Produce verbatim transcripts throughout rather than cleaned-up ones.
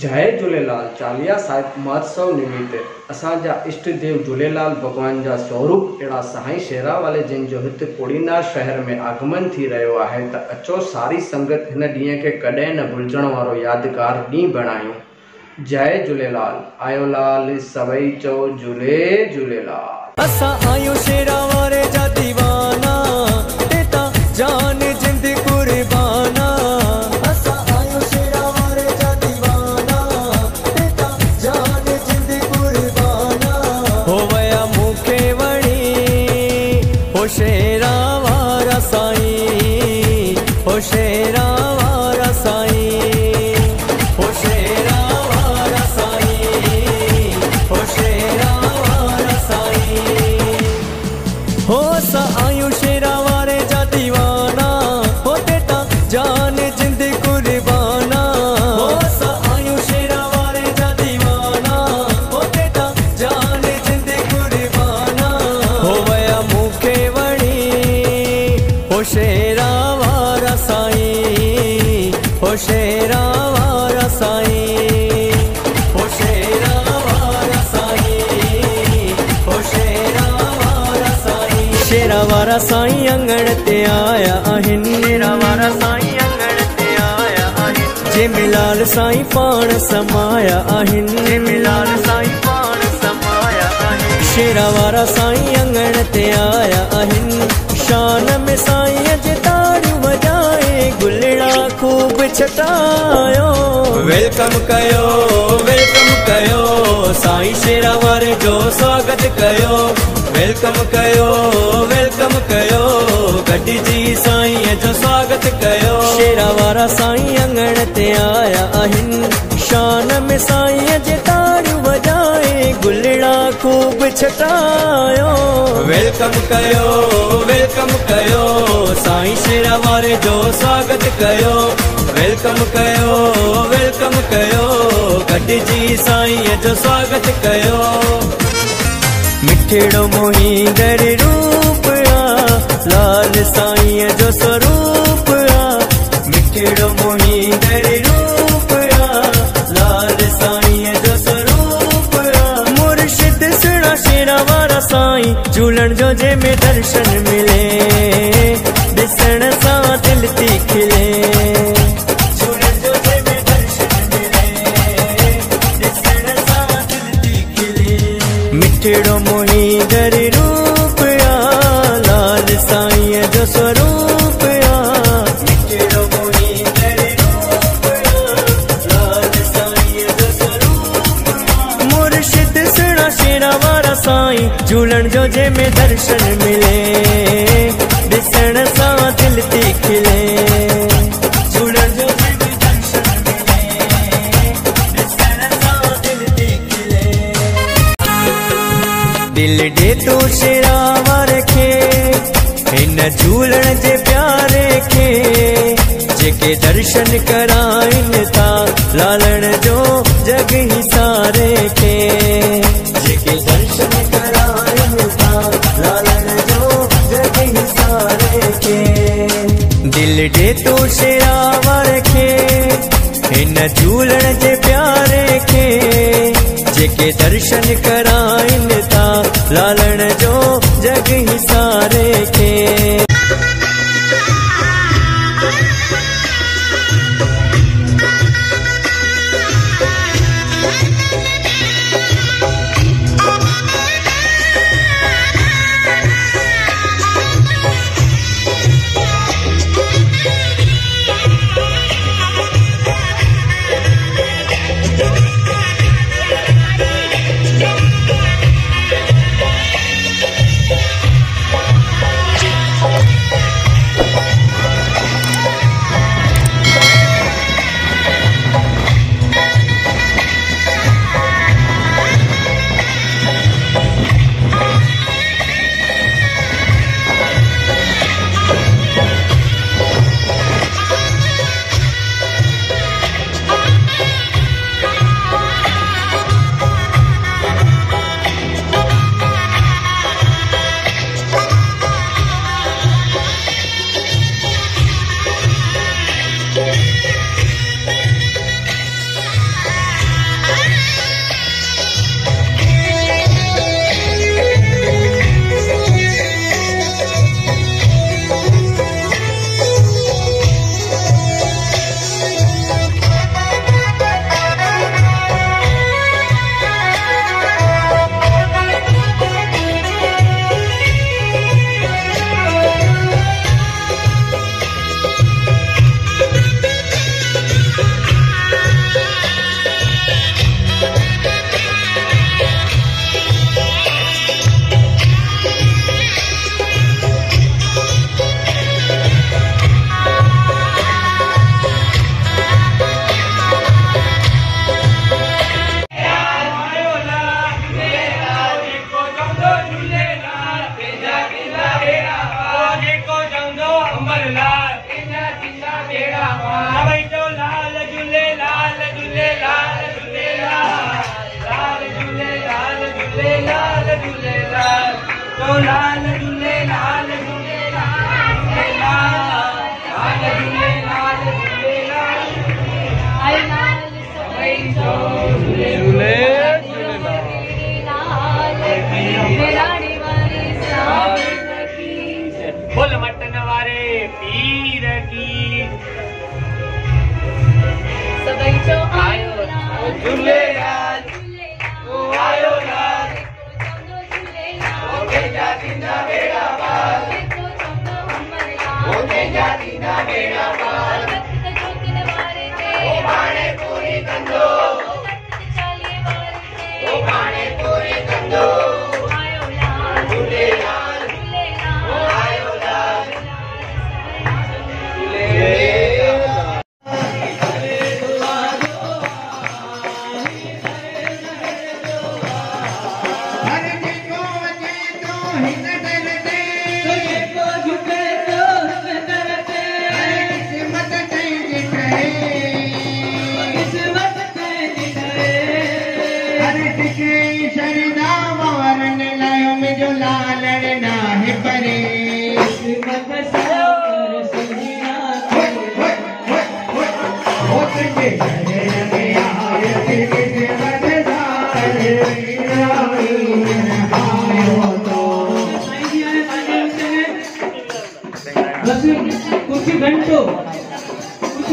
जय झूलेलाल। चालीहा साहिब महोत्सव निमित्ते असांजा इष्ट देव झूलेलाल भगवान जा स्वरूप अड़ा साईं शेरावाले जिन जो हिते कोड़ीनार शहर में आगमन थी रहो है त अचो सारी संगत इन ॾींहं के कॾहिं न भुलजण वारो यादगार ॾींहुं बणायूं। जय झूलेलाल। आयो लाल सभई चो झूले झूलेलाल। असां आयो शेरावाले जा दीवाना तेता जान जिंद कुर्बाना। असां आयो शेरावाले जा दीवाना तेता जान जिंद कुर्बाना। हो वया मूंखे वणी हो शेरावाला साईं, हो शेरावाला साईं, हो शेरावाला साईं, हो शेरावाला साईं। हो असां आयूं शेरावाले जा दीवाना हो तेता जान जिंद कुर्बाना। हो असां आयूं शेरावाले जा दीवाना हो तेता जान जिंद कुर्बाना। हो वया मूंखे वणी हो शेरावाला साईं, हो शेरावाला साईं, हो शेरावाला साईं, हो शेरावाला साईं। शेरावाला साईं अंगण ते आया आहिनि, शेरावाला साईं अंगण ते आया आहिनि। जे मिलाल साईं पाण समाया आहिनि, जे मिलाल साईं पाण समाया आहिनि। शेरावाला साईं अंगण ते आया आहिनि। शान में साईं जे ताड़ियूं वॼाए गुलड़ा खूब छटायो। वेलकम कयो, वेलकम कयो, साईं शेरावाले जो स्वागत कयो। वेलकम कयो, वेलकम कयो, गड्डी जी साईं जो स्वागत कयो। शेरावाला साईं अंगण ते आया आहिनि। शान में साईं जे ताड़ियूं वॼाए गुलड़ा खूब छटायो। वेलकम कयो, वेलकम कयो, साईं शेरावाले जो स्वागत कयो। वेलकम कयो, वेलकम कयो, गड्डी जी साईं जो स्वागत कयो। मिठड़ो मोहींदर रूप आ लाल साईं जो स्वरूप आ। मिठड़ो मोहींदर रूप आ लाल साईं जो स्वरूप आ। मुर्शिद सुना शेरावाला साईं झूलण जो जे में दर्शन मिले ॾिसण सां दिल थी खिले। झूलण जो जे में दर्शन मिले ॾिसण सां दिल थी खिले। मिठड़ो मोहींदर रूप आ लाल साईं जो स्वरूप आ। मिठड़ो मोहींदर रूप आ लाल साईं जो स्वरूप आ। मुर्शिद सुना शेरावाला साईं झूलण जो जे में दर्शन मिले ॾिसण सां दिल थी खिले। झूलण जो जे में दर्शन मिले ॾिसण सां दिल थी खिले। दिल ॾे तू शेरावाले खे हिन झूलण जे प्यारे खे। जेके दर्शन कराइनि था लालण जो जग ही सारे खे। जेके दर्शन कराइनि था लालण जो जग ही सारे खे। दिल ॾे तू शेरावाले खे हिन झूलण जे प्यारे खे। जेके दर्शन कराइनि था लालण जो जग ही सारे खे।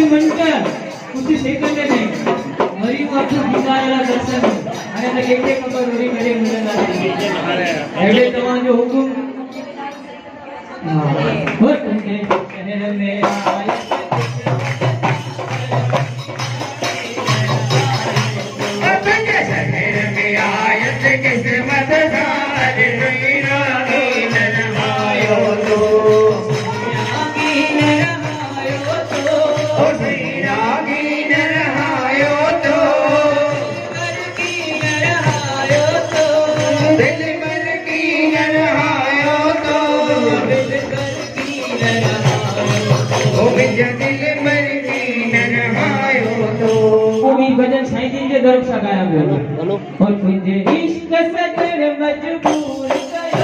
म्हणकर कुठे सेकंद नाही मरी वाटू भिकायला दर्शन आणि आता एक एक नंबर उडी मध्ये मुलं झाले एवढे तमाम हुकुम हो तुमके शहर में आए भजन साईं के दरबार से गाया बोलो और मुझे इश्क सजन मजबूर कयो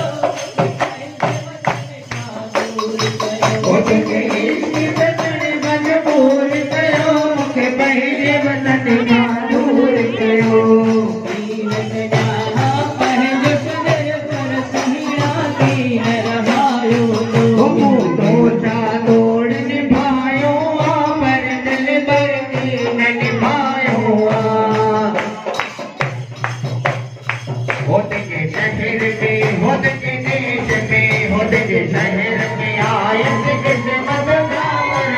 ओ तुझे इश्क सजन मजबूर कयो के पहले वतन दूर कयो दीन जहा पहन सदर पर सहिया दीन रहायो तो चा तोड़ निभायो अमर दिल बर दीन निभायो होद के शहर में होद के देश में होद के शहर में आयत किस्मत दावर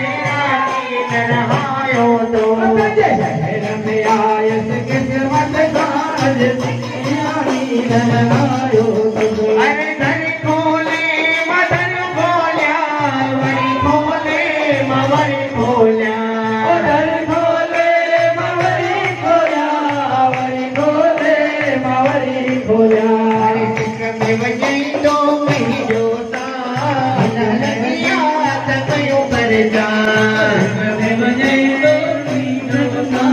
दीन रहायो तो होद के शहर में आयत किस्मत दावर दीन रहायो तो अरे धर खोले मदर बोल्या वरी खोले मवर खोल्या धर खोले मवरी खोल्या वरी खोले मवरी खोल्या अरे सिख में वजई तो मही जोता लगिया तकयो पर जा सिख में वजई तो मही जोता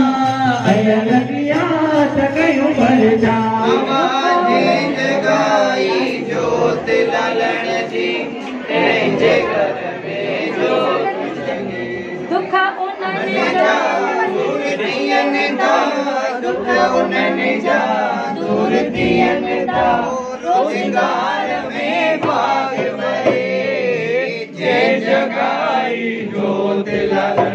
लगिया तकयो पर जा आवाज़ जगाई जोत लालन जी तेरे घर में जोत जगी दुख उन्हनि जा दूर दियनि दा दुख उन्हनि जा दूर दियनि दा रोज़गार में भाग भरे जे जगाई जोत लालन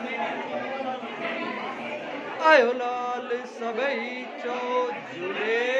आयो लाल सबई चो झूले